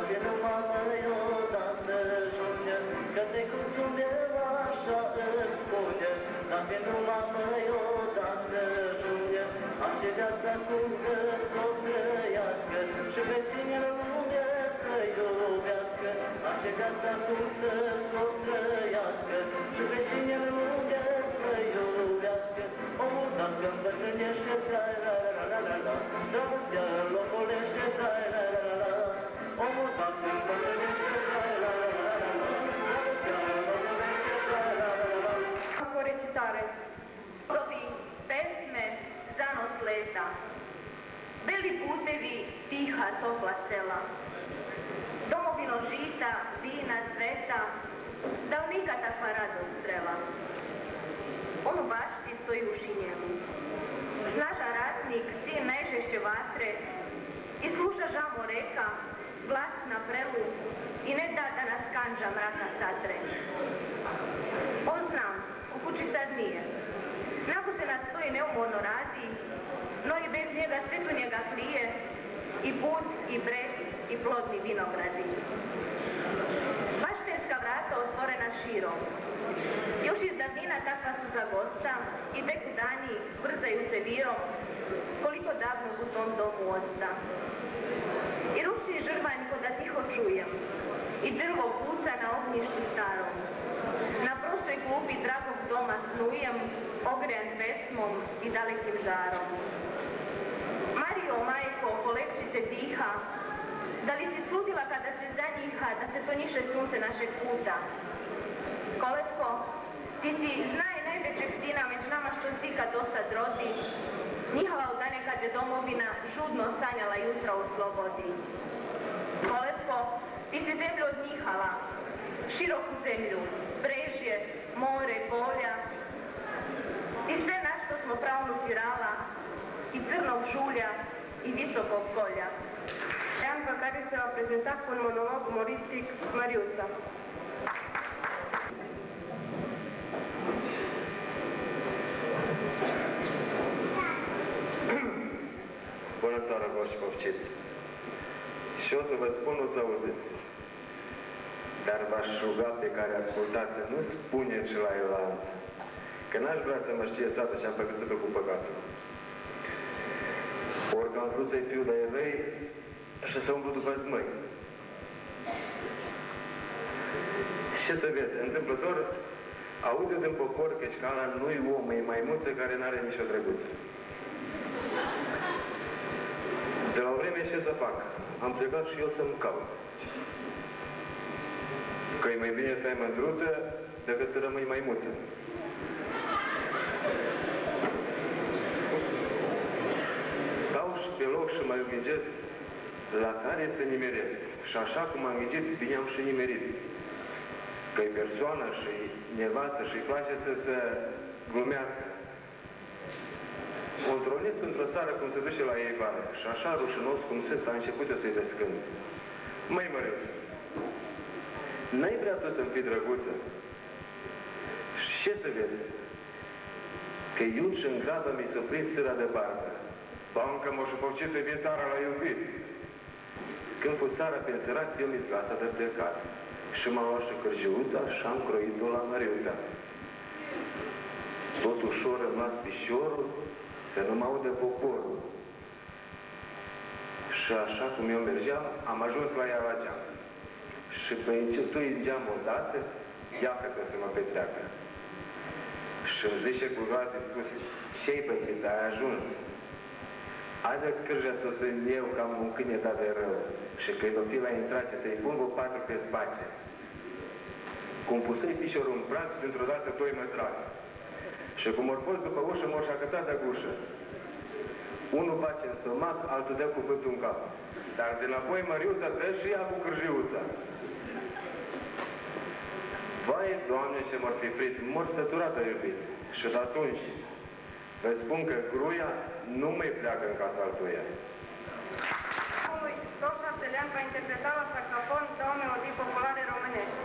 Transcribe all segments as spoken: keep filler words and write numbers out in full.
vină mamă odată june, că trecutul meu așa îmi spune. Dar vină mamă odată june, așa viața cum că s-o trăiască, și pe cine în lume să iubească. Așa viața cum să s-o trăiască, și pe cine în lume să iubească. Omul dacă îmbătrânește, tra-la-la-la-la-la, dragostea îl ocolește, tra-la-la-la-la. Omul dacă îmbătrânește, tra-la-la-la-la, dragostea îl ocolește, tra-la-la-la-la. Ako recitare. Rovi pesme za noć leta, beli putevi, tiha topla sela, domovino žita, vina, cveta, da unika takva radost strela. On u bašti stoji u šinjelu, snažan ratnik, sin najžešće vatre, i sluša žamo reka, glas na prelu, i ne da da nas kanđa mraka satre. On znam, u kući sad nije, nako se nas stoji neumorno radi, no i bez njega sve tu njega klije, i put, i breg, i plodni vinogradi. Baštenska vrata otvorena širom, još iz davnina takva su za gosta, i beku dani brzaju se virom, koliko davno u tom domu osta. I ruši žrvanj ko da tiho čujem, i drvo puca na ognjištu starom. Na prostoj klupi dragog doma snujem, ogrejan pesmom i dalekim žarom. Mario, majko, kolekčice tiha, da li si sludila kada se zanjiha, da se to njiše sunce našeg puta? Koletko, ti si znaj najvećeg sina među nama što si kad dosad rodi, njihova u dane kad je domovina žudno sanjala jutra u slobodi. Koletko, ti si zemlju odnjihala, široku zemlju, brežje, more, polja, i sve na što smo pravnuci rala, i crnog žulja, i visokog kolja. Janka care se va prezenta cu un monolog umoristic, Mariuța. Bună seara, voștri poftiți! Și o să vă spun, o să auziți. Dar v-aș ruga pe care ascultați să nu spuneți la elant, că n-aș vrea să mă știe sată și am păcățit-o cu păcatul. Orică am vrut să-i fiu de evrei și să umblu după zmăi. Ce să vezi, întâmplător, aude din popor că șcala nu-i om, e maimuță care n-are nicio drăguță. De la o vreme ce să fac? Am plecat și eu să-mi caut. Că e mai bine să ai mândruță decât să rămâi maimuță. Stau și pe loc și mă înghițesc la care să nimeresc. Și așa cum am înghițit, bine am și nimerit. Că-i persoană și nevastă și-i place să se glumească. O întronesc într-o seară cum se duce la ei vară și așa rușinos cum sunt a început să-i descând. Măi, măreț, n-ai vrea tu să-mi fii drăguță? Și ce să vezi? Că iud și-n grabă mi s-o prins țâra de barbă. Bancă mă șupăucit să vin seara la iubit. Când fu seara pe înserat, eu mi-s gata de plecat. Și m-am luat și cârjiuța și-am croit-o la Măriuța. Tot ușor îmi las pișorul să nu mă audă poporul. Și așa cum eu mergeam, am ajuns la ea la geam. Și pe încetui în geam odată, ia că trebuie să mă petreacă. Și îmi zice cu glas dispus, ce-ai pățit, ai ajuns? Haide cârja să o să-mi eu că am un câine dat de rău. Și când o fi la intrație să-i pun vă patru pe space. Cum pusei pișorul în prag, dintr-o dată doi mă trag. Și cum ori fost după ușă, m-or și-a cătat de gușă. Unul face în stomac, altul dă cuvântul în cap. Dar de înapoi Măriuța dă și ea cu cârjiuța. Vai, Doamne, ce m-ar fi prit, m-or săturată iubit. Și de atunci vă spun că gruia nu mai pleacă în casa altuia. Rosa Stelian va interpreta la saxofon două melodii populare românești.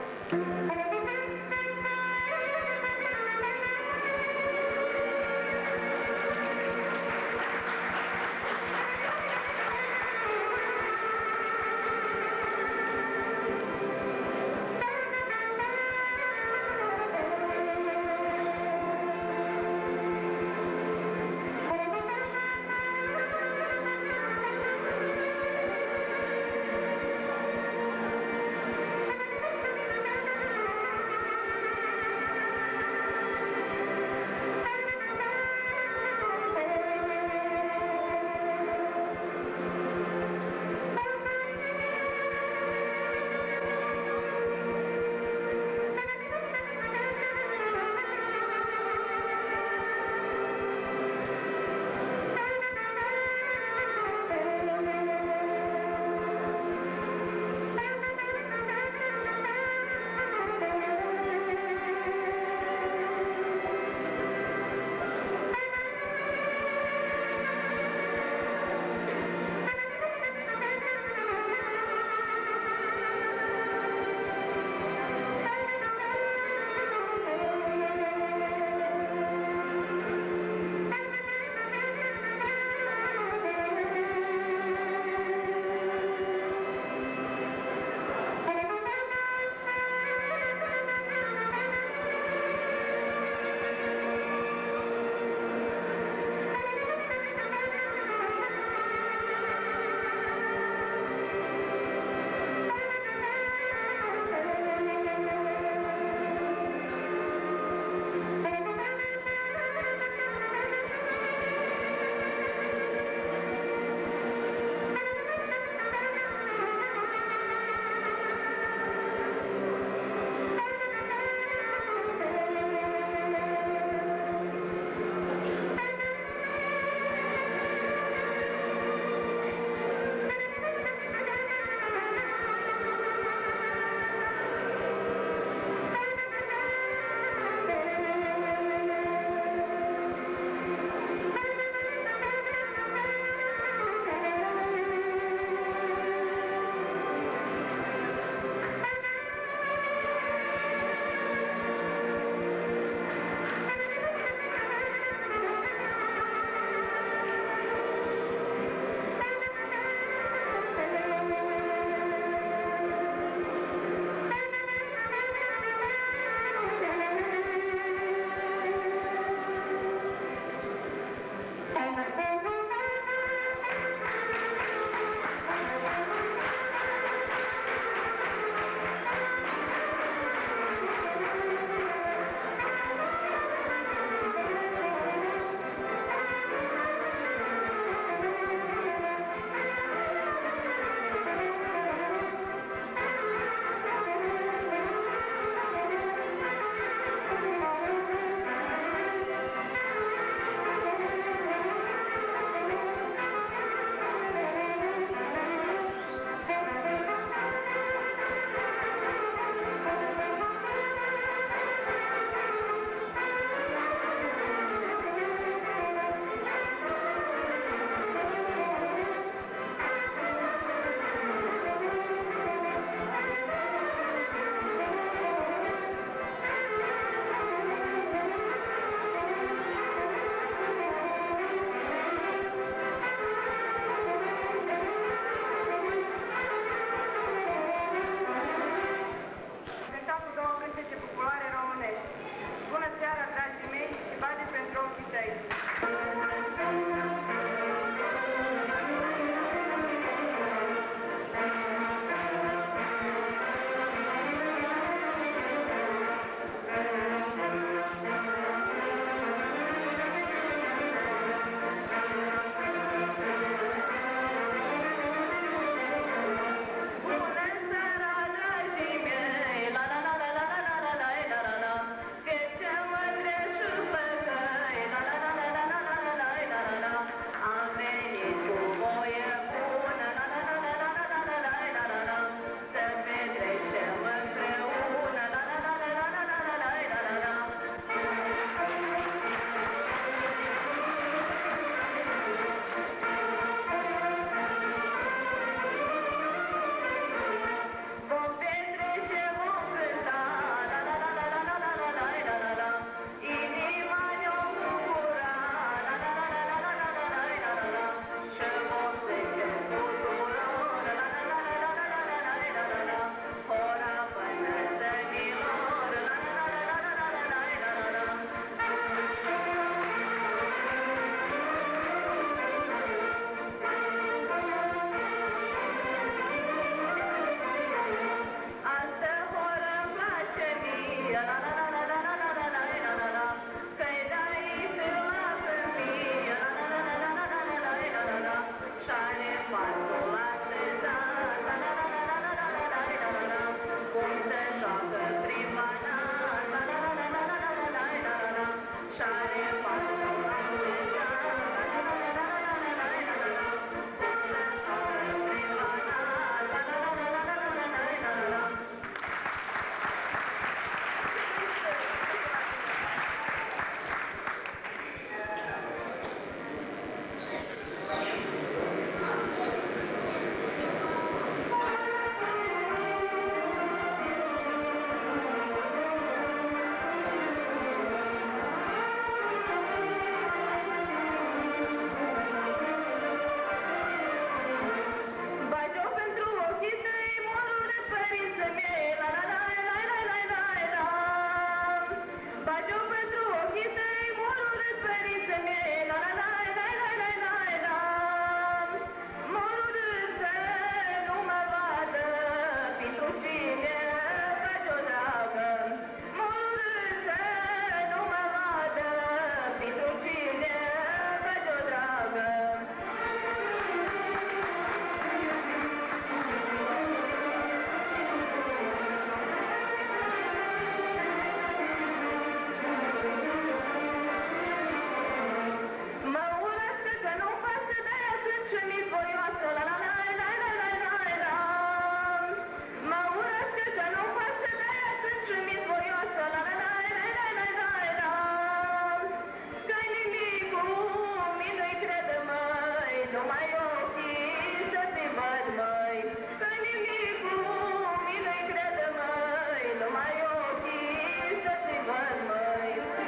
numai ochii să-ți văd, măi, că nimic cu mine-i crede, măi, numai ochii să-ți văd, măi.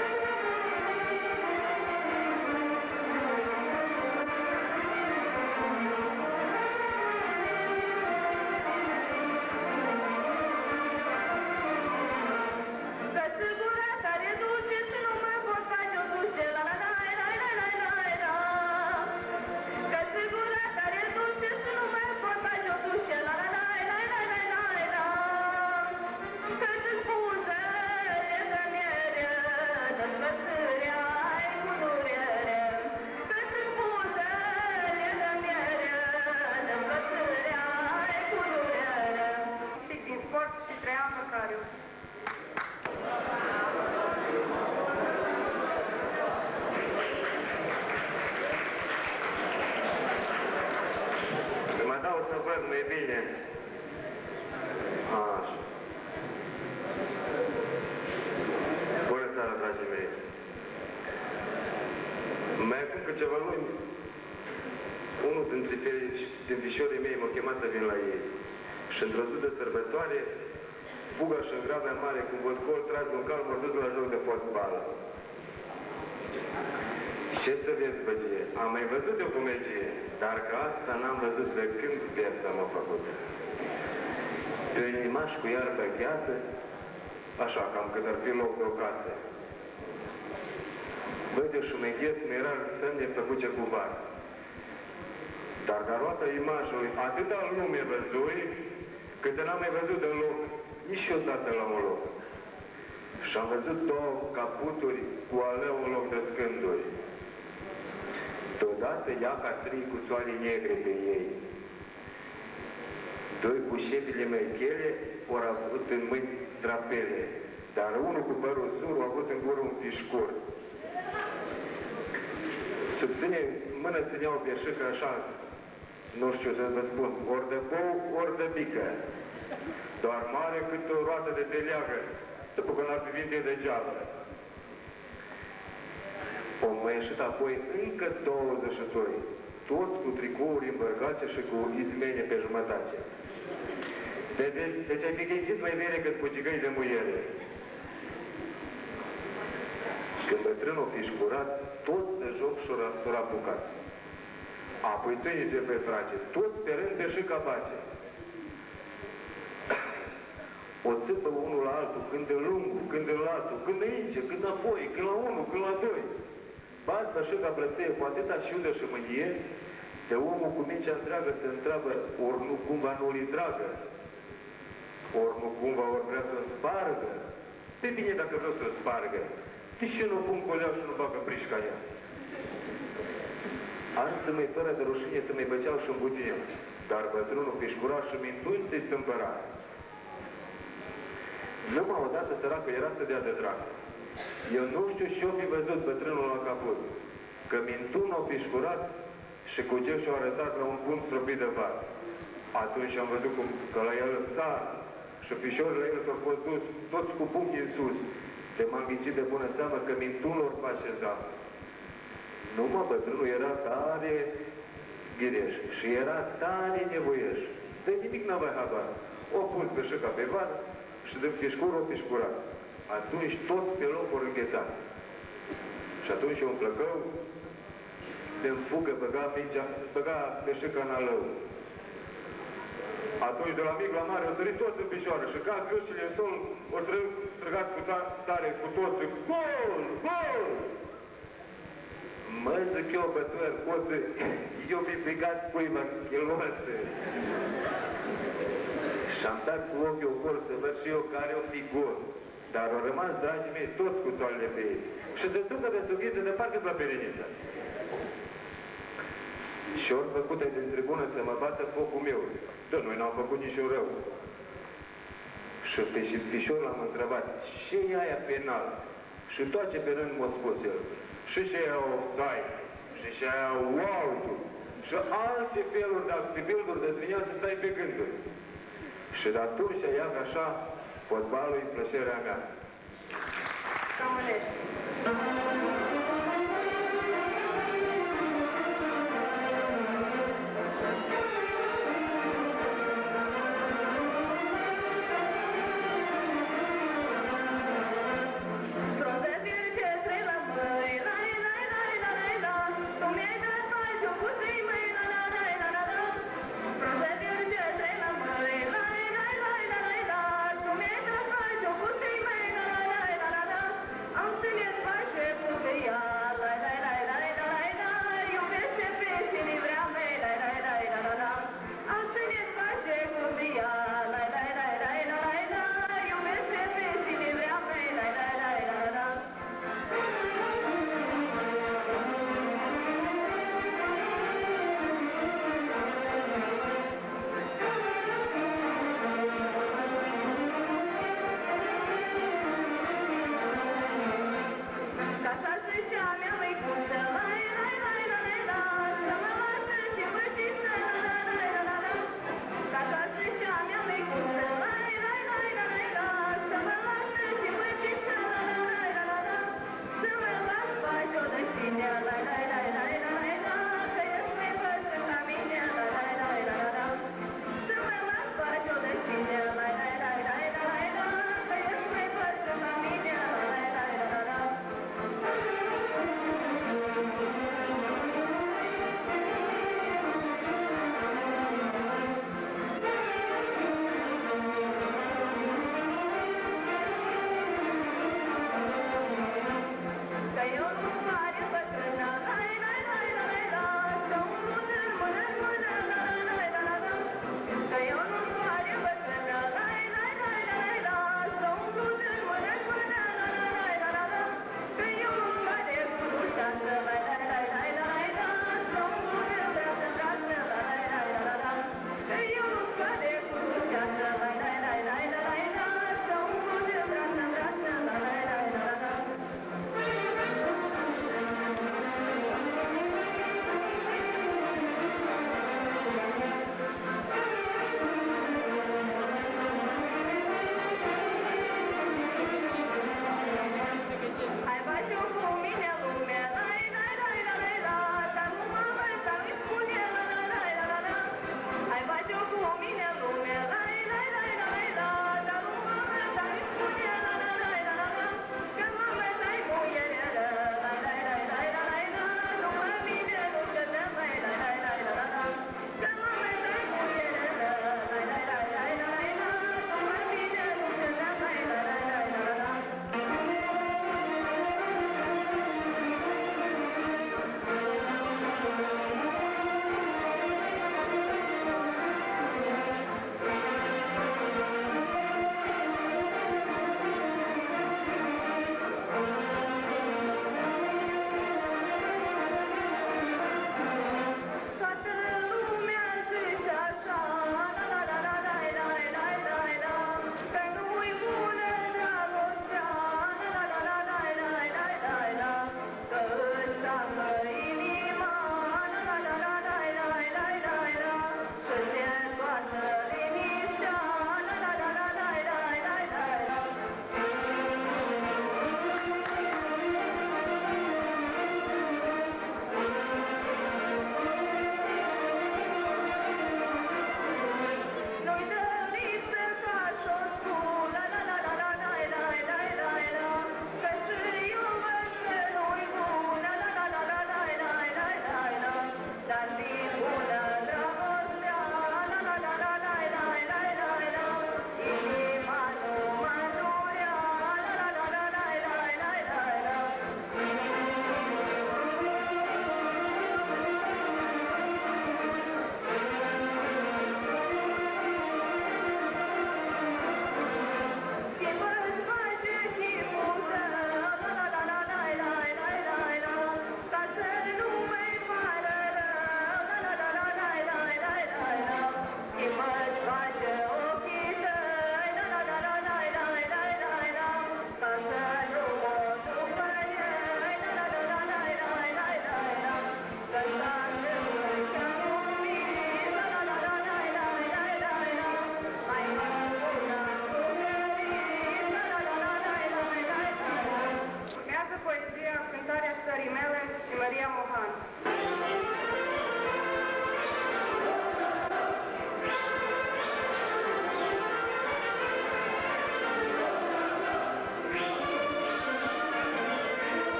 Că-ți gura care duce și nu mai pot face o duce, la la la la la la la la. Că-ți gura care duce și nu mai pot face o duce, la la la la la la la la. Că-ți spuzele de miere, despărțirea ai cu durere. Că-ți spuzele de miere, despărțirea ai cu durere. Pic din sport și Traian Măcariu. Mă dau să văd mai bine. Așa. Bună seara, dragii mei. Mai acum câteva luni, unul dintre, din fișorii mei m-a chemat să vin la ei. Și într-o zi de sărbătoare, fuga și în grabea mare, cu vodcol tras un cal, m-a dus la joc de fotbal. Ce să vezi, băgie? Am mai văzut de o comegie, dar că asta n-am văzut de când piesa m-a făcut. Pe un limaș cu iarbă gheată, așa, cam cât ar fi loc de o casă. Băi, de șumeghet mi-era semne făcuce cu var. Dar ca roata imașului, atâta lume văzui, cât n-am mai văzut deloc, niciodată la un loc. Și-am văzut două caputuri cu aleu în loc de scânduri. Deodată ia ca trei cuțoare negre pe ei. Doi cu șepile mechele ori avut în mâini drapele, dar unul cu părul sur a avut în gură un pișcur. Sub ține, mână țineau pierșică așa, nu știu să vă spun, ori de bou, ori de bică, doar mare cât o roată de teleagă, după că n-ar fi vinde degeaba. O mai ieșit apoi încă douăzeci și doi, toți cu tricouri îmbărgate și cu izmene pe jumătate. Deci, deci ai fi gândit mai bine cât pucigăi de muiere. Și când bătrânul fi șcurat, toți de joc s-au apucat. Apoi tăi se petrace, toți pe rând și capace. O țipă unul la altul, când în lungul, când în latul, când înainte, când apoi, când la unul, când la doi. Basta și ca plățeie cu atâta șiudă și mânie, de omul cu mingea întreagă se întreabă, ori nu cumva nu-i dragă, ori nu cumva ori vrea să spargă. Pe bine dacă vreau să spargă, de ce nu pun colea și nu bagă prișca ea? Azi să mai fără de rușine să mai băceau și îmbutinea, dar bătrânul pișcura și mintuni să-i stâmpăra. Numai odată săracă era să dea de drag. Eu nu știu și-o fi văzut bătrânul la caput, că mintun au pișcurat și cu ce și-au arătat la un punct stropit de var. Atunci am văzut cum că la el sar și pișorile la el s-au fost dus toți cu pumnii în sus. De m-am ghicit de bună seamă că mintunul or face zam. Numai bătrânul era tare ghireș și era tare nevoieș. De nimic n-avea habar. O pus pe șăca pe var și de pișcur o pișcurat. Atunci toți pe loc vor îngheța. Și atunci un plăcău de-n fugă băga mingea, băga pe șăca în alău. Atunci de la mic la mare o sărit toți în picioară și ca gâșile în sol o străgat cu tare cu toți. Gol! Gol! Mă, zic eu, bătăr, poți, eu mi-i pigat cuiva chiloase. Și-am dat cu ochiul gol să văd și eu care o fi gol. Dar au rămas, dragii mei, toți cu toalele pe ei. Și se ducă de sughiță de parcă la pereniță. Și ori făcut din tribună să mă bată focul meu. Dar noi n-am făcut niciun rău. Și pe fișor l-am întrebat, ce e aia penal? Și toate pe rând m-a spus el. Și ce aia offside, și ce aia wow-ul, și alte feluri de activilduri de zvineau să stai pe gânduri. Și de atunci ia că așa, fotbalul e plăcerea mea. Românești.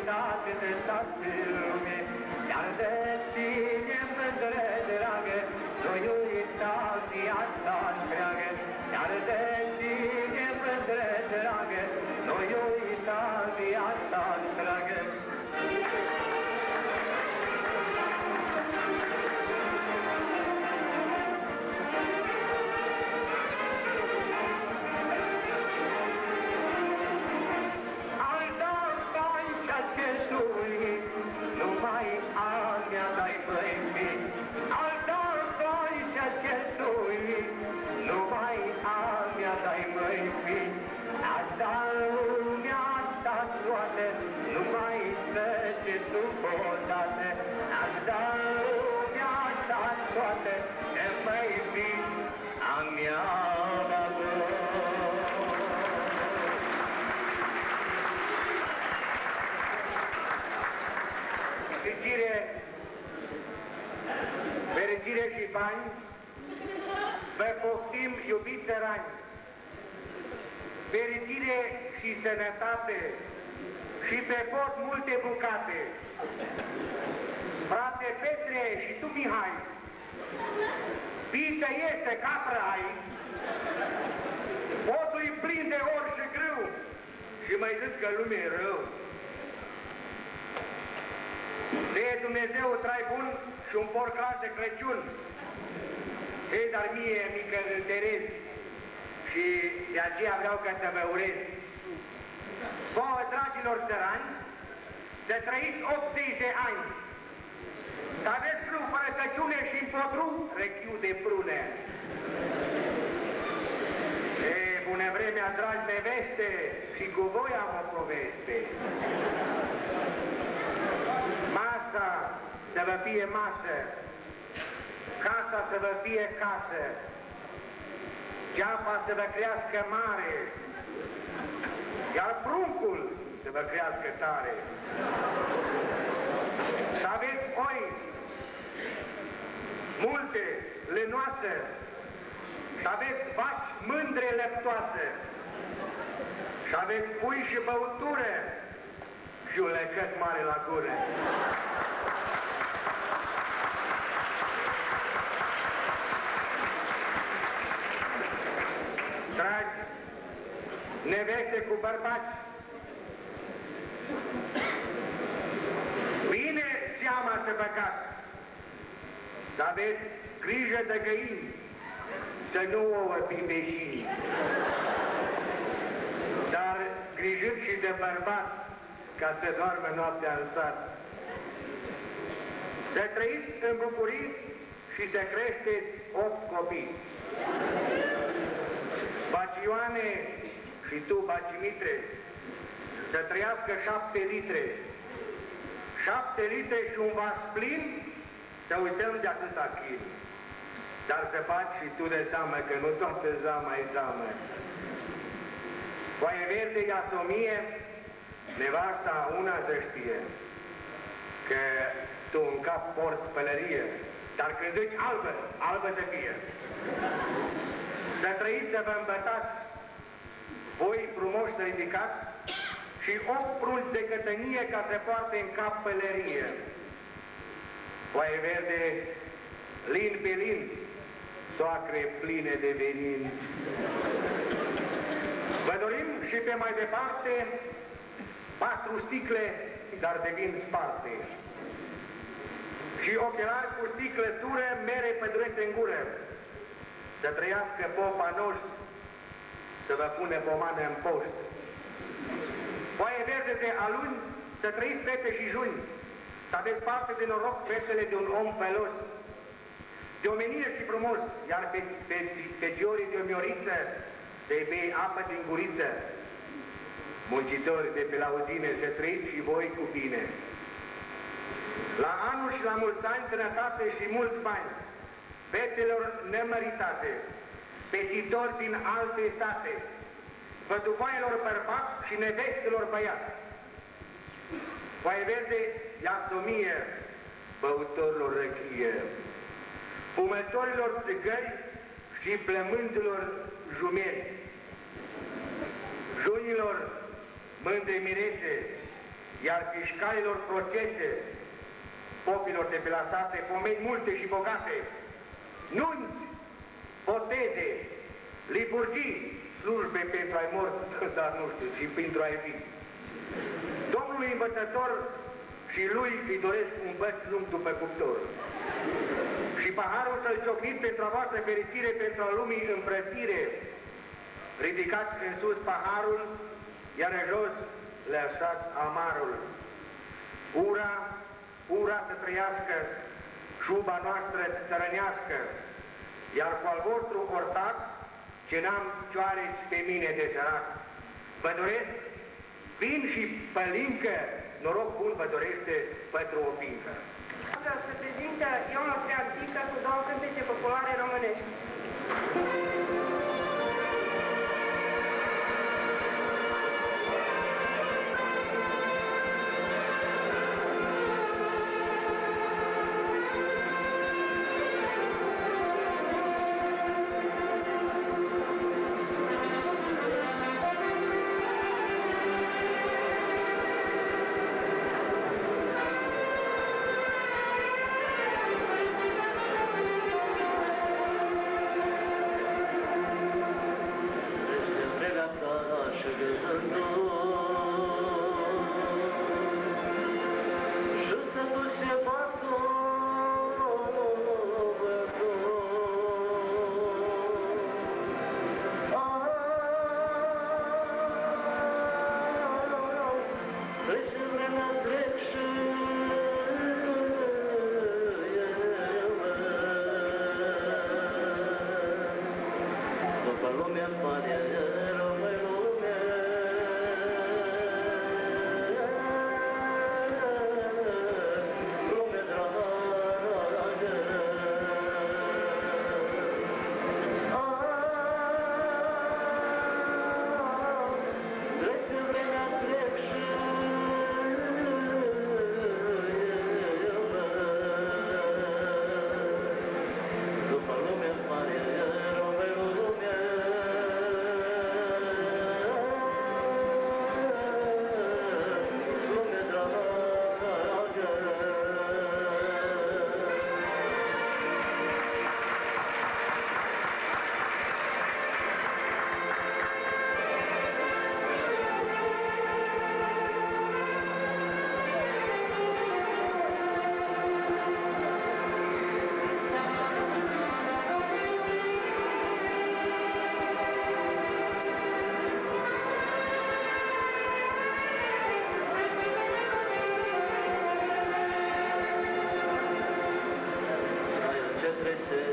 uitat de toată lume, iar de tine mândră dragă, nu-i uita viața întreagă, iar de tine mândră dragă, nu-i uita viața întreagă. Fericire și bani, vă poftim, iubiți țărani, fericire și sănătate și pe pot multe bucate. Frate Petre și tu, Mihai, pită este capră ai, potul-i plin de ori și grâu și mai zic că lumea e rău. De Dumnezeu trai bun și un porcar de Crăciun. Ei, dar mie mică înterez și de aceea vreau ca să vă urez. Vouă, dragilor țărani, să trăiți optzeci de ani, să aveți flu fără căciune și împotru rechiu de prune. E, bună vremea, dragi neveste, și cu voi am o poveste. Masa să vă fie masă, casa să vă fie casă, geapa să vă crească mare, iar pruncul să vă crească tare. Să aveți oi multe, lănoase, să aveți vaci mândre lăptoase, să aveți pui și băutură și un lecăt mare la gură. Dragi neveste cu bărbați, bine seama să băgați, să aveți grijă de găini, să nu ouă pimbeșini, dar grijiți și de bărbați, ca să doarmă noaptea în sat. Să trăiți în bucurii și să creșteți opt copii. Baci Ioane și tu, Baci Mitre, să trăiască șapte litre. Șapte litre și un vas plin, să uităm de atâta chin. Dar să faci și tu de seamă, că nu toată zama e zamă. Foaie verde, Iasomie, nevasta una să știe, că tu în cap porți pălărie, dar când zici albă, albă să fie. Să trăiți, să vă îmbătați, voi frumoși să ridicați și opt prunci de cătănie ca să poarte în cap pălărie. Foaie verde, lin pe lin, soacre pline de venin. Vă dorim și pe mai departe patru sticle, dar de vin sparte. Și ochelari cu sticlătură, mere pădurețe în gură. Să trăiască popa noștri, să vă pune pomană în post. Foaie verde de aluni, să trăiți fete și juni, să aveți parte de noroc fetele de un om pelos, de omenire și frumos, iar pe, pe, pe giorii de o mioriță, să-i bei apă din guriță. Muncitori de pe laudine, să trăiți și voi cu bine. La anul și la mulți ani, sănătate și mulți bani, fetelor nemăritate, petitori din alte state, văduvailor bărbați și nevestelor băiați. Foaie verde, Iasomie, băutorilor răchie, fumătorilor țigări și plămândilor jumeri, junilor mândre mirese, iar fișcalilor procese, popilor de pe la sate, pomeni multe și bogate, nunți, boteze, liturgii, slujbe pentru ai mort, dar nu știu, și pentru ai fi. Domnului învățător și lui îi doresc un băț lung după cuptor. Și paharul să-l ciocniți pentru a voastră fericire, pentru a lumii îmbrățire. Ridicați în sus paharul, iar în jos lăsați amarul. Ura, ura să trăiască, șuba noastră țărănească, iar cu al vostru ortac, ce n-am cioareți pe mine de sărat. Vă doresc vin și pălincă, noroc bun vă dorește pentru o fiincă. Vreau să prezinte Iona Preantică cu două cântece populare românești. Trece